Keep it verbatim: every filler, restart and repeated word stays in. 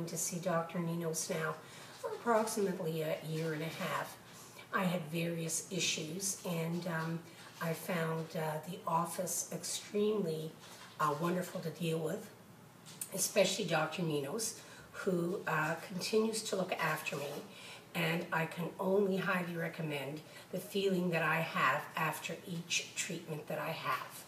to see Doctor Ninos now for approximately a year and a half. I had various issues, and um, I found uh, the office extremely uh, wonderful to deal with, especially Doctor Ninos, who uh, continues to look after me, and I can only highly recommend the feeling that I have after each treatment that I have.